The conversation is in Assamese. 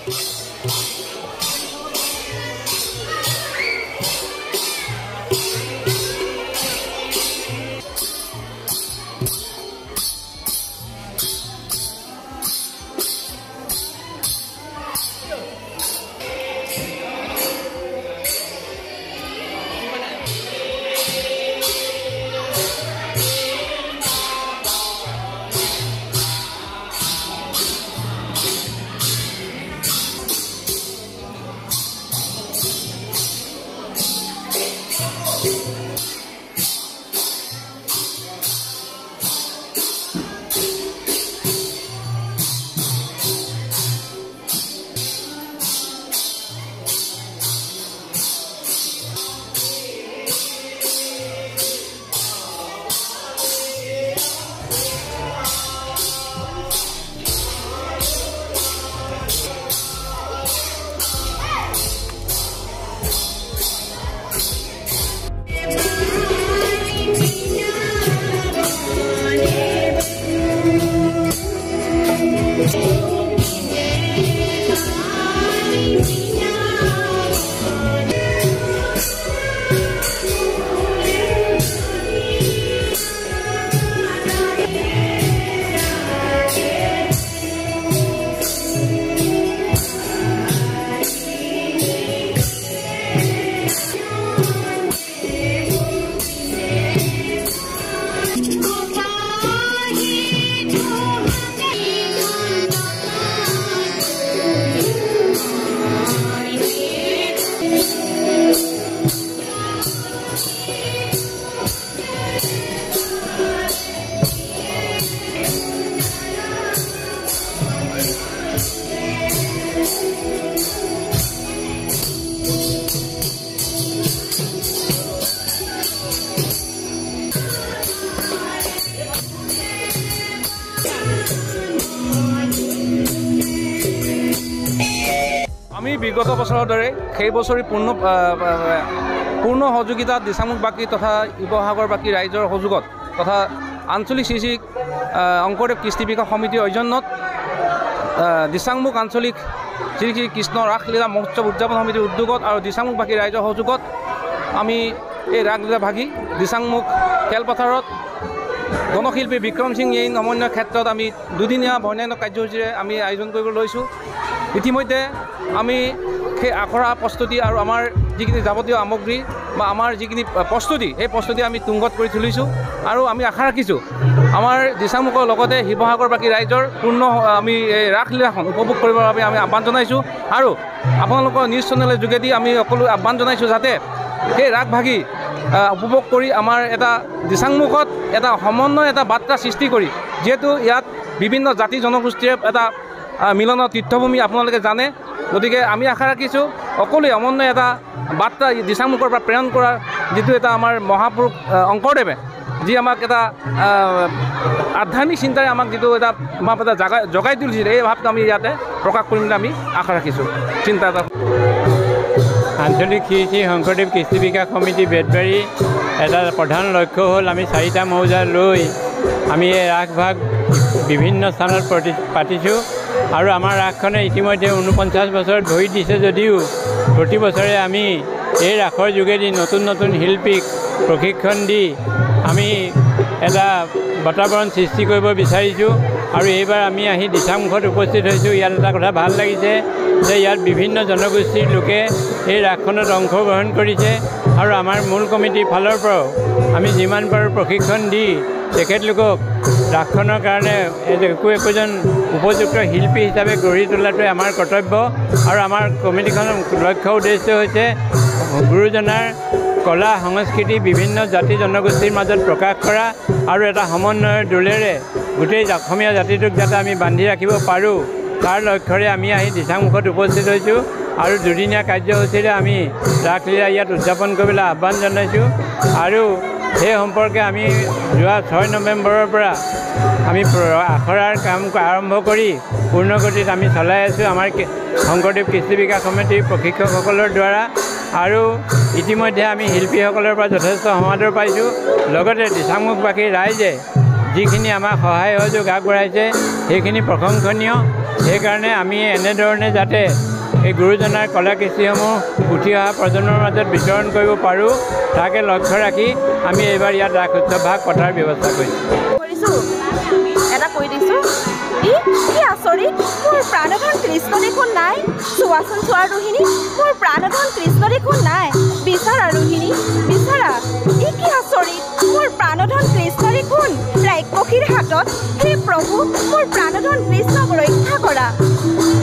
আমি বিগত বছৰৰ দৰে সেই বছৰি পূৰ্ণ সহযোগিতাত দিচাংমুখবাসী তথা শিৱসাগৰবাসী ৰাইজৰ সহযোগত তথা আঞ্চলিক শ্ৰী শ্ৰী শংকৰদেৱ কৃষ্টি বিকাশ সমিতিৰ অধ্যয়নত দিচাংমুখ আঞ্চলিক শ্ৰী শ্ৰী কৃষ্ণ ৰাসলীলা মহোৎসৱ উদযাপন সমিতিৰ উদ্যোগত আৰু দিচাংমুখবাসী ৰাইজৰ সহযোগত আমি এই ৰাসলীলা ভাগি দিচাংমুখ খেলপথাৰত গণশিল্পী বিক্ৰম সিং এই সমন্বয় ক্ষেত্ৰত আমি দুদিনীয়া বৰ্ণাঢ্য কাৰ্যসূচীৰে আমি আয়োজন কৰিব লৈছোঁ। ইতিমধ্যে আমি সেই আখৰা প্ৰস্তুতি আৰু আমাৰ যিখিনি যাৱতীয় সামগ্ৰী বা আমাৰ যিখিনি প্ৰস্তুতি সেই প্ৰস্তুতি আমি তুংগত কৰি তুলিছোঁ আৰু আমি আশা ৰাখিছোঁ আমাৰ দিচাংমুখৰ লগতে শিৱসাগৰবাসী ৰাইজৰ পূৰ্ণ আমি এই ৰাসলীলাখন উপভোগ কৰিবৰ বাবে আমি আহ্বান জনাইছোঁ আৰু আপোনালোকৰ নিউজ চেনেলৰ যোগেদি আমি সকলো আহ্বান জনাইছোঁ যাতে সেই ৰাস ভাগি উপভোগ কৰি আমাৰ এটা দিচাংমুখত এটা সমন্বয় এটা বাৰ্তা সৃষ্টি কৰি যিহেতু ইয়াত বিভিন্ন জাতি জনগোষ্ঠীৰ এটা মিলনৰ তীৰ্থভূমি আপোনালোকে জানে, গতিকে আমি আশা ৰাখিছোঁ সকলোৱে সমন্বয় এটা বাৰ্তা দিচাংমুখৰ পৰা প্ৰেৰণ কৰাৰ যিটো এটা আমাৰ মহাপুৰুষ শংকৰদেৱে যি আমাক এটা আধ্যাত্মিক চিন্তাৰে আমাক যিটো এটা ভাৱ এটা জগাই তুলিছিলে এই ভাৱটো আমি ইয়াতে প্ৰকাশ কৰিম বুলি আমি আশা ৰাখিছোঁ। চিন্তা এটা আঞ্চলিক শ্ৰী শ্ৰী শংকৰদেৱ কৃষ্টি বিকাশ সমিতি বেতবাৰী এটা প্ৰধান লক্ষ্য হ'ল আমি 4টা মৌজা লৈ আমি এই ৰাসভাগ বিভিন্ন স্থানত পাতিছোঁ আৰু আমাৰ ৰাসখনে ইতিমধ্যে 49 বছৰত ভৰি দিছে যদিও প্ৰতি বছৰে আমি এই ৰাসৰ যোগেদি নতুন নতুন শিল্পীক প্ৰশিক্ষণ দি আমি এটা বাতাবৰণ সৃষ্টি কৰিব বিচাৰিছোঁ আৰু এইবাৰ আমি আহি দিচাংমুখত উপস্থিত হৈছোঁ। ইয়াত এটা কথা ভাল লাগিছে যে ইয়াত বিভিন্ন জনগোষ্ঠীৰ লোকে এই ৰাসখনত অংশগ্ৰহণ কৰিছে আৰু আমাৰ মূল কমিটিৰ ফালৰ পৰাও আমি যিমান পাৰোঁ প্ৰশিক্ষণ দি তেখেতলোকক ৰাসখনৰ কাৰণে একোজন উপযুক্ত শিল্পী হিচাপে গঢ়ি তোলাটোৱে আমাৰ কৰ্তব্য আৰু আমাৰ কমিটিখনৰ লক্ষ্য উদ্দেশ্য হৈছে গুৰুজনাৰ কলা সংস্কৃতি বিভিন্ন জাতি জনগোষ্ঠীৰ মাজত প্ৰকাশ কৰা আৰু এটা সমন্বয়ৰ দোলেৰে গোটেই অসমীয়া জাতিটোক যাতে আমি বান্ধি ৰাখিব পাৰোঁ তাৰ লক্ষ্যৰে আমি আহি দিচাংমুখত উপস্থিত হৈছোঁ আৰু দুদিনীয়া কাৰ্যসূচীৰে আমি ৰাসলীলা ইয়াত উদযাপন কৰিবলৈ আহ্বান জনাইছোঁ আৰু সেই সম্পৰ্কে আমি যোৱা 6 নৱেম্বৰৰ পৰা আমি আখৰাৰ কাম আৰম্ভ কৰি পূৰ্ণগতিত আমি চলাই আছোঁ আমাৰ শংকৰদেৱ কৃষ্টি বিকাশ সমিতিৰ প্ৰশিক্ষকসকলৰ দ্বাৰা আৰু ইতিমধ্যে আমি শিল্পীসকলৰ পৰা যথেষ্ট সমাদৰ পাইছোঁ। লগতে দিচাংমুখবাসী ৰাইজে যিখিনি আমাক সহায় সহযোগ আগবঢ়াইছে সেইখিনি প্ৰশংসনীয় সেইকাৰণে আমি এনেধৰণে যাতে এই গুৰুজনাৰ কলা কৃষ্টিসমূহ উঠি অহা প্ৰজন্মৰ মাজত বিতৰণ কৰিব পাৰোঁ তাকে লক্ষ্য ৰাখি আমি এইবাৰ ইয়াত ৰাস উৎসৱ ভাগ পতাৰ ব্যৱস্থা কৰিছোঁ। এটা কৈ দিছোঁ, কি আচৰিত, মোৰ প্ৰাণধন কৃষ্ণ দেখোন নাই। চোৱাচোন চোৱা ৰোহিণী, মোৰ প্ৰাণধন কৃষ্ণ দেখোন নাই। বিচাৰা ৰোহিণী, বিচাৰা, কি আচৰিত, মোৰ প্ৰাণধন কৃষ্ণ দেখোন ৰাক্ষসীৰ হাতত। হে প্ৰভু, মোৰ প্ৰাণধন কৃষ্ণক ৰক্ষা কৰা।